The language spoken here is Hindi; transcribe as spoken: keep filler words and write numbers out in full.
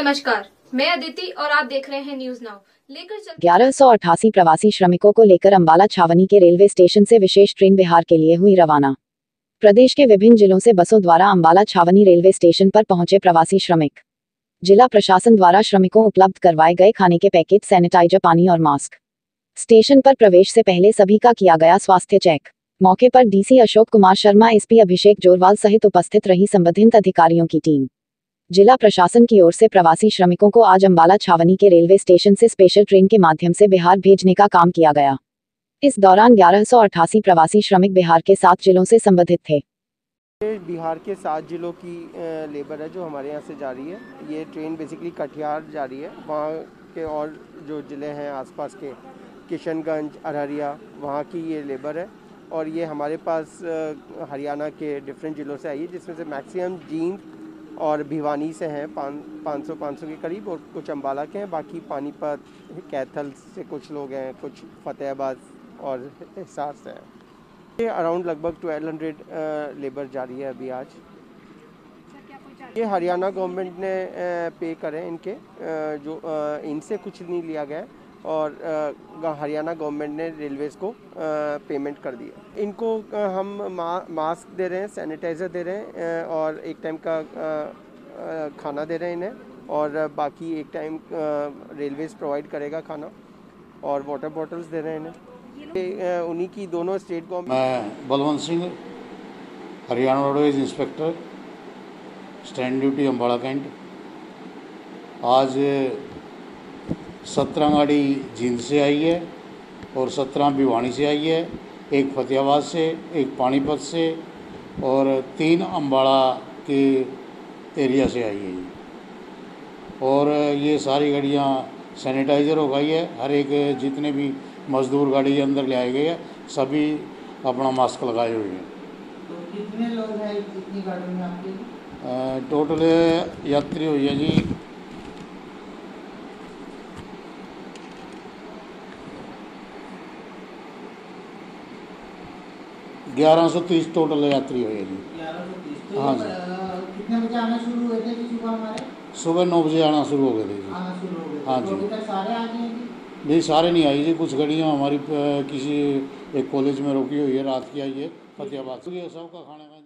नमस्कार, मैं अदिति और आप देख रहे हैं न्यूज नाउ। लेकर चल ग्यारह सौ अट्ठासी प्रवासी श्रमिकों को लेकर अंबाला छावनी के रेलवे स्टेशन से विशेष ट्रेन बिहार के लिए हुई रवाना। प्रदेश के विभिन्न जिलों से बसों द्वारा अंबाला छावनी रेलवे स्टेशन पर पहुंचे प्रवासी श्रमिक। जिला प्रशासन द्वारा श्रमिकों उपलब्ध करवाए गए खाने के पैकेट, सैनिटाइजर, पानी और मास्क। स्टेशन पर प्रवेश से पहले सभी का किया गया स्वास्थ्य चेक। मौके पर डीसी अशोक कुमार शर्मा, एसपी अभिषेक जोरवाल सहित उपस्थित रही संबंधित अधिकारियों की टीम। जिला प्रशासन की ओर से प्रवासी श्रमिकों को आज अंबाला छावनी के रेलवे स्टेशन से स्पेशल ट्रेन के माध्यम से बिहार भेजने का काम किया गया। इस दौरान ग्यारह सौ अट्ठासी प्रवासी श्रमिक बिहार के सात जिलों से संबंधित थे। बिहार के सात जिलों की लेबर है जो हमारे यहाँ से जा रही है। ये ट्रेन बेसिकली कटिहार जा रही है। वहाँ के और जो ज़िले हैं आसपास के, किशनगंज, अररिया, वहाँ की ये लेबर है। और ये हमारे पास हरियाणा के डिफरेंट ज़िलों से आई है, जिसमें से मैक्सिमम जींद और भिवानी से हैं, पाँच सौ पाँच सौ के करीब, और कुछ अंबाला के हैं। बाकी पानीपत, कैथल से कुछ लोग हैं, कुछ फतेहाबाद और हिसार से हैं। ये अराउंड लगभग बारह सौ लेबर जा रही है अभी आज। ये हरियाणा गवर्नमेंट ने पे करे इनके, जो इनसे कुछ नहीं लिया गया और हरियाणा गवर्नमेंट ने रेलवेज़ को पेमेंट कर दिया। इनको हम मा, मास्क दे रहे हैं, सैनिटाइज़र दे रहे हैं और एक टाइम का खाना दे रहे हैं इन्हें, और बाकी एक टाइम रेलवेज़ प्रोवाइड करेगा खाना, और वाटर बॉटल्स दे रहे हैं इन्हें। ये उन्हीं की दोनों स्टेट गवर्नमेंट। मैं Balwant Singh, Haryana roadways inspector, stand duty Ambala cantt. आज सत्रह गाड़ी जींद से आई है और सत्रह भिवानी से आई है, एक फतेहाबाद से, एक पानीपत से और तीन अंबाला के एरिया से आई है। और ये सारी गाड़ियाँ सैनिटाइज़र हो गई है। हर एक जितने भी मजदूर गाड़ी के अंदर ले आए गए हैं, सभी अपना मास्क लगाए हुए हैं। तो कितने लोग हैं इतनी गाड़ी में आपके? टोटल यात्री हुई है जी ग्यारह सौ तीस टोटल यात्री हुए जी। ग्यारह सौ तीस। हाँ जी। कितने बजे आना शुरू हुए थे कि सुबह हमारे? सुबह नौ बजे आना शुरू हो गए थे जी। आना शुरू हो गए। हाँ तो जी। अभी तक सारे आ गए हैं? नहीं, सारे नहीं आई जी। कुछ गाड़ियाँ हमारी किसी एक कॉलेज में रोकी हुई है, रात की आई है फतेहाबाद से। सबका खाने का